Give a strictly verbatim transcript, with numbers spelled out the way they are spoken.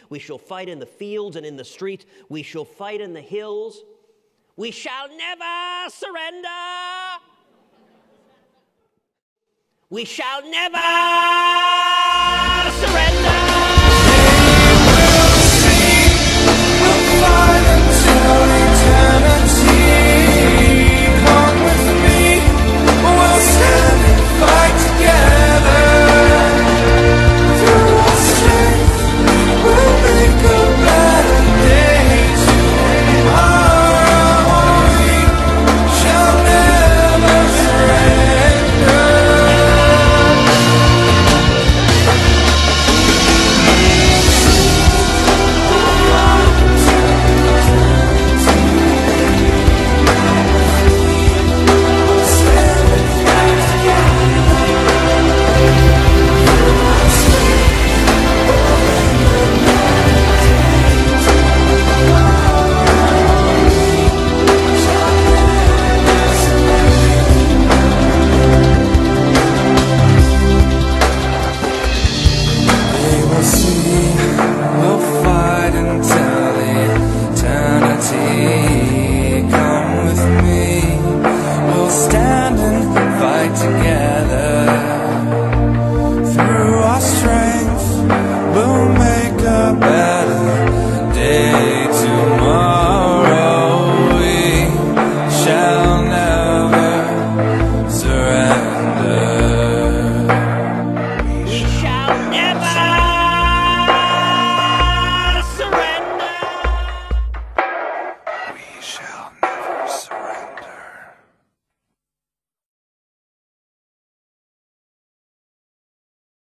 We shall fight in the fields and in the street. We shall fight in the hills. We shall never surrender. We shall never surrender. We'll fight until eternity. Come with me. We'll stand and fight together. Through our strength, we'll make a better day. Tomorrow we shall never surrender. We shall never